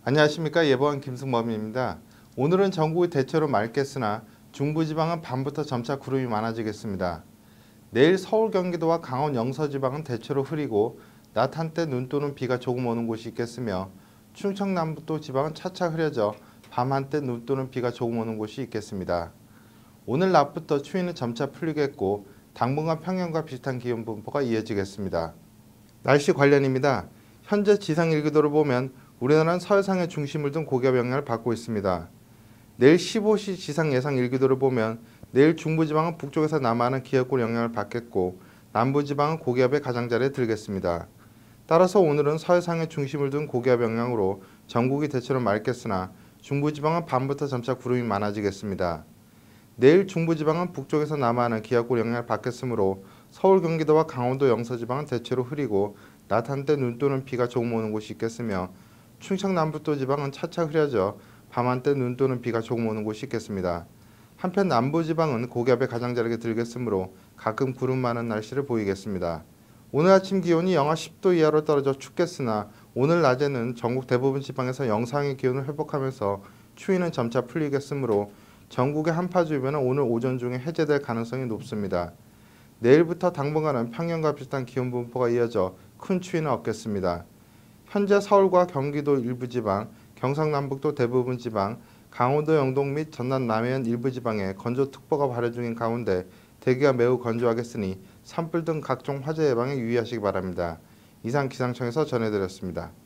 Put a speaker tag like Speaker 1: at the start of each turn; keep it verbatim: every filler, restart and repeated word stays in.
Speaker 1: 안녕하십니까. 예보원 김승범입니다. 오늘은 전국이 대체로 맑겠으나 중부지방은 밤부터 점차 구름이 많아지겠습니다. 내일 서울, 경기도와 강원 영서지방은 대체로 흐리고 낮 한때 눈 또는 비가 조금 오는 곳이 있겠으며 충청 남북도 지방은 차차 흐려져 밤 한때 눈 또는 비가 조금 오는 곳이 있겠습니다. 오늘 낮부터 추위는 점차 풀리겠고 당분간 평년과 비슷한 기온 분포가 이어지겠습니다. 날씨 관련입니다. 현재 지상 일기도를 보면 우리나라는 서해상의 중심을 둔 고기압 영향을 받고 있습니다. 내일 십오 시 지상 예상 일기도를 보면 내일 중부지방은 북쪽에서 남하하는 기압골 영향을 받겠고 남부지방은 고기압의 가장자리에 들겠습니다. 따라서 오늘은 서해상의 중심을 둔 고기압 영향으로 전국이 대체로 맑겠으나 중부지방은 밤부터 점차 구름이 많아지겠습니다. 내일 중부지방은 북쪽에서 남하하는 기압골 영향을 받겠으므로 서울, 경기도와 강원도 영서지방은 대체로 흐리고 낮 한때 눈 또는 비가 조금 오는 곳이 있겠으며 충청 남북도 지방은 차차 흐려져 밤 한때 눈 또는 비가 조금 오는 곳이 있겠습니다. 한편 남부지방은 고기압의 가장자리에 들겠으므로 가끔 구름 많은 날씨를 보이겠습니다. 오늘 아침 기온이 영하 십 도 이하로 떨어져 춥겠으나 오늘 낮에는 전국 대부분 지방에서 영상의 기온을 회복하면서 추위는 점차 풀리겠으므로 전국의 한파주의보는 오늘 오전 중에 해제될 가능성이 높습니다. 내일부터 당분간은 평년과 비슷한 기온 분포가 이어져 큰 추위는 없겠습니다. 현재 서울과 경기도 일부 지방, 경상남북도 대부분 지방, 강원도 영동 및 전남 남해안 일부 지방에 건조특보가 발효 중인 가운데 대기가 매우 건조하겠으니 산불 등 각종 화재 예방에 유의하시기 바랍니다. 이상 기상청에서 전해드렸습니다.